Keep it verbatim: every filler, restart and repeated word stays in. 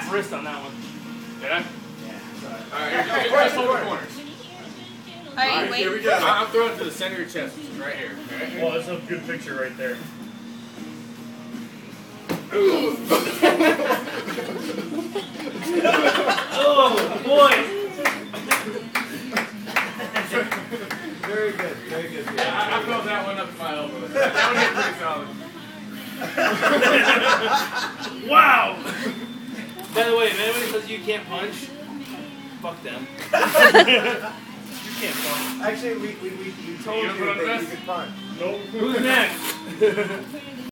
half wrist on that one. Did I? Yeah. Alright, just hold the corners. Alright, wait. Here we go. I'm throwing it to the center of your chest, which is right here. Okay? Well, that's a good picture right there. Oh, boy! Very good, very good. Yeah, I, I felt that one up to my elbow. That one hit pretty solid. Wow! By the way, if anybody says you can't punch, fuck them. You can't punch. Actually, we, we, we, we told You you don't put on that the you vest? could punch. Nope. Who's next?